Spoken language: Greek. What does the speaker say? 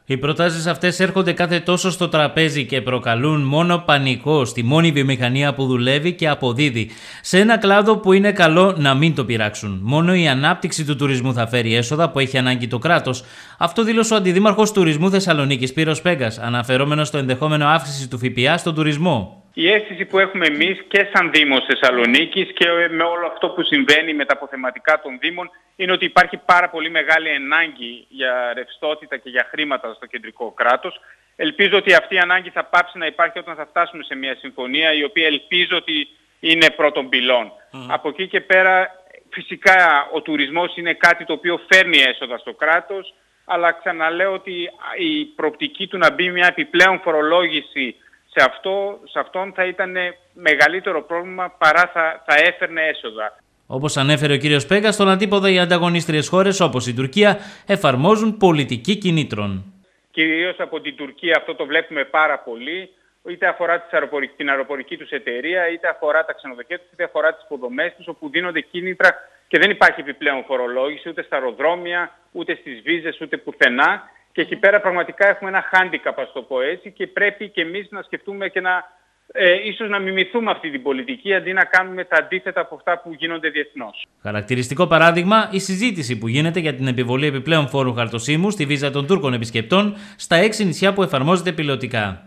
Οι προτάσεις αυτές έρχονται κάθε τόσο στο τραπέζι και προκαλούν μόνο πανικό στη μόνη βιομηχανία που δουλεύει και αποδίδει. Σε ένα κλάδο που είναι καλό να μην το πειράξουν. Μόνο η ανάπτυξη του τουρισμού θα φέρει έσοδα που έχει ανάγκη το κράτος. Αυτό δήλωσε ο Αντιδήμαρχος Τουρισμού Θεσσαλονίκης, Σπύρος Πέγκας, αναφερόμενος στο ενδεχόμενο αύξηση του ΦΠΑ στον τουρισμό. Η αίσθηση που έχουμε εμείς και σαν Δήμος Θεσσαλονίκης και με όλο αυτό που συμβαίνει με τα αποθεματικά των Δήμων είναι ότι υπάρχει πάρα πολύ μεγάλη ανάγκη για ρευστότητα και για χρήματα στο κεντρικό κράτος. Ελπίζω ότι αυτή η ανάγκη θα πάψει να υπάρχει όταν θα φτάσουμε σε μια συμφωνία η οποία ελπίζω ότι είναι πρώτων πυλών. Από εκεί και πέρα φυσικά ο τουρισμός είναι κάτι το οποίο φέρνει έσοδα στο κράτος, αλλά ξαναλέω ότι η προοπτική του να μπει μια επιπλέον φορολόγηση σε αυτόν θα ήταν μεγαλύτερο πρόβλημα παρά θα έφερνε έσοδα. Όπως ανέφερε ο κύριος Πέγκας, στον αντίποδα οι ανταγωνίστριες χώρες όπως η Τουρκία εφαρμόζουν πολιτική κινήτρων. Κυρίως από την Τουρκία αυτό το βλέπουμε πάρα πολύ, είτε αφορά την αεροπορική τους εταιρεία, είτε αφορά τα ξενοδοχεία τους, είτε αφορά τις υποδομές τους, όπου δίνονται κίνητρα και δεν υπάρχει επιπλέον φορολόγηση ούτε στα αεροδρόμια, ούτε στις βίζες, ούτε πουθενά. Και εκεί πέρα πραγματικά έχουμε ένα handicap, ας το πω έτσι, και πρέπει και εμείς να σκεφτούμε και ίσως να μιμηθούμε αυτή την πολιτική αντί να κάνουμε τα αντίθετα από αυτά που γίνονται διεθνώς. Χαρακτηριστικό παράδειγμα, η συζήτηση που γίνεται για την επιβολή επιπλέον φόρου χαρτοσύμου στη βίζα των Τούρκων επισκεπτών στα 6 νησιά που εφαρμόζεται πιλωτικά.